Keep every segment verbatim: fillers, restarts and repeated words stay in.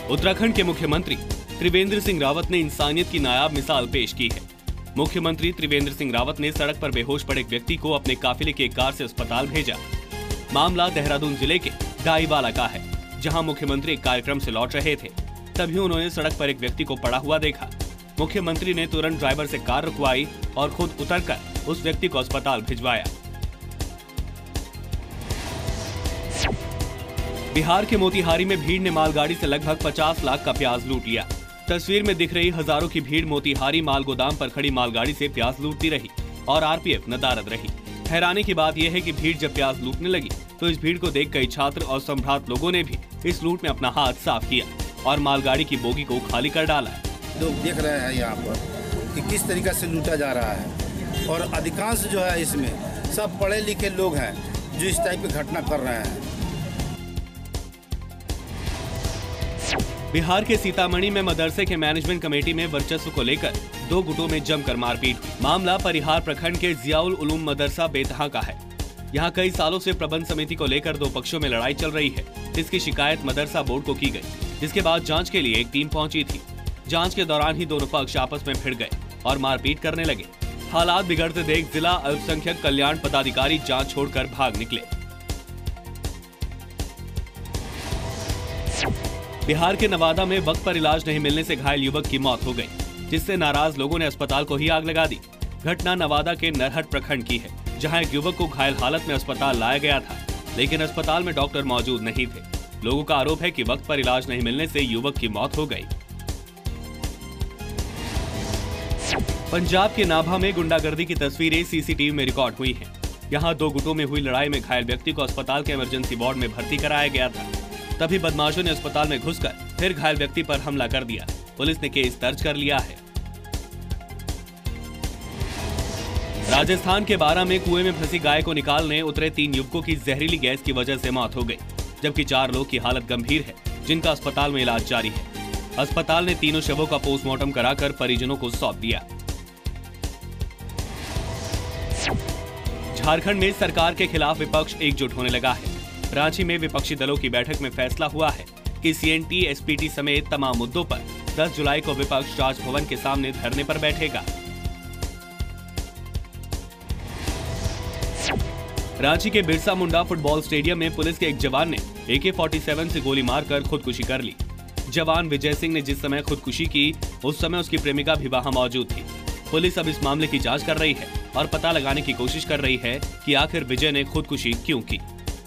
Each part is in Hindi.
उत्तराखंड के मुख्यमंत्री त्रिवेंद्र सिंह रावत ने इंसानियत की नायाब मिसाल पेश की है। मुख्यमंत्री त्रिवेंद्र सिंह रावत ने सड़क पर बेहोश पड़े एक व्यक्ति को अपने काफिले की एक कार से अस्पताल भेजा। मामला देहरादून जिले के डाईवाला का है, जहां मुख्यमंत्री एक कार्यक्रम से लौट रहे थे। तभी उन्होंने सड़क पर एक व्यक्ति को पड़ा हुआ देखा। मुख्यमंत्री ने तुरंत ड्राइवर से कार रुकवाई और खुद उतरकर उस व्यक्ति को अस्पताल भिजवाया। बिहार के मोतिहारी में भीड़ ने मालगाड़ी से लगभग पचास लाख का प्याज लूट लिया। तस्वीर में दिख रही हजारों की भीड़ मोतिहारी माल गोदाम पर खड़ी मालगाड़ी से प्याज लूटती रही और आरपीएफ नदारद रही। हैरानी की बात यह है कि भीड़ जब प्याज लूटने लगी तो इस भीड़ को देख कई छात्र और सम्राट लोगों ने भी इस लूट में अपना हाथ साफ किया और मालगाड़ी की बोगी को खाली कर डाला। लोग देख रहे हैं यहाँ पर कि किस तरीके से लूटा जा रहा है और अधिकांश जो है इसमें सब पढ़े लिखे लोग हैं जो इस टाइप की घटना कर रहे हैं। बिहार के सीतामढ़ी में मदरसे के मैनेजमेंट कमेटी में वर्चस्व को लेकर दो गुटों में जमकर मारपीट हुई। मामला परिहार प्रखंड के जियाउल उलूम मदरसा बेतहा का है। यहाँ कई सालों से प्रबंध समिति को लेकर दो पक्षों में लड़ाई चल रही है। इसकी शिकायत मदरसा बोर्ड को की गई, जिसके बाद जांच के लिए एक टीम पहुंची थी। जांच के दौरान ही दोनों पक्ष आपस में भिड़ गए और मारपीट करने लगे। हालात बिगड़ते देख जिला अल्पसंख्यक कल्याण पदाधिकारी जांच छोड़कर भाग निकले। बिहार के नवादा में वक्त पर इलाज नहीं मिलने से घायल युवक की मौत हो गई, जिससे नाराज लोगों ने अस्पताल को ही आग लगा दी। घटना नवादा के नरहट प्रखंड की है, जहां एक युवक को घायल हालत में अस्पताल लाया गया था, लेकिन अस्पताल में डॉक्टर मौजूद नहीं थे। लोगों का आरोप है कि वक्त पर इलाज नहीं मिलने से युवक की मौत हो गई। पंजाब के नाभा में गुंडागर्दी की तस्वीरें सीसीटीवी में रिकॉर्ड हुई हैं। यहाँ दो गुटों में हुई लड़ाई में घायल व्यक्ति को अस्पताल के इमरजेंसी वार्ड में भर्ती कराया गया था। तभी बदमाशों ने अस्पताल में घुसकर फिर घायल व्यक्ति पर हमला कर दिया। पुलिस ने केस दर्ज कर लिया है। राजस्थान के बारां में कुएं में फंसी गाय को निकालने उतरे तीन युवकों की जहरीली गैस की वजह से मौत हो गई, जबकि चार लोग की हालत गंभीर है, जिनका अस्पताल में इलाज जारी है। अस्पताल ने तीनों शवों का पोस्टमार्टम कराकर परिजनों को सौंप दिया। झारखंड में सरकार के खिलाफ विपक्ष एकजुट होने लगा है। रांची में विपक्षी दलों की बैठक में फैसला हुआ है कि सीएनटी, एसपीटी समेत तमाम मुद्दों पर दस जुलाई को विपक्ष राजभवन के सामने धरने पर बैठेगा। रांची के बिरसा मुंडा फुटबॉल स्टेडियम में पुलिस के एक जवान ने ए के सैंतालीस से गोली मारकर खुदकुशी कर ली। जवान विजय सिंह ने जिस समय खुदकुशी की, उस समय उसकी प्रेमिका भी वहां मौजूद थी। पुलिस अब इस मामले की जांच कर रही है और पता लगाने की कोशिश कर रही है कि आखिर विजय ने खुदकुशी क्यों की।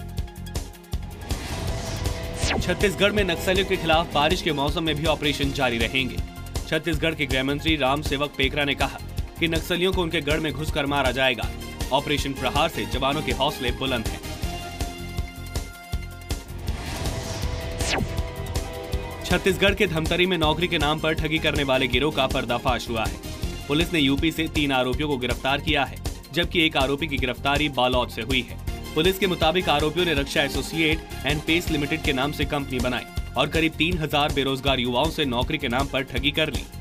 छत्तीसगढ़ में नक्सलियों के खिलाफ बारिश के मौसम में भी ऑपरेशन जारी रहेंगे। छत्तीसगढ़ के गृह मंत्री राम सेवक पेकरा ने कहा कि नक्सलियों को उनके गढ़ में घुसकर मारा जाएगा। ऑपरेशन प्रहार से जवानों के हौसले बुलंद हैं। छत्तीसगढ़ के धमतरी में नौकरी के नाम पर ठगी करने वाले गिरोह का पर्दाफाश हुआ है। पुलिस ने यूपी से तीन आरोपियों को गिरफ्तार किया है, जबकि एक आरोपी की गिरफ्तारी बालोद से हुई है। पुलिस के मुताबिक आरोपियों ने Raksha associate and pace limited के नाम से कंपनी बनाई और करीब तीन हजार बेरोजगार युवाओं से नौकरी के नाम पर ठगी कर ली।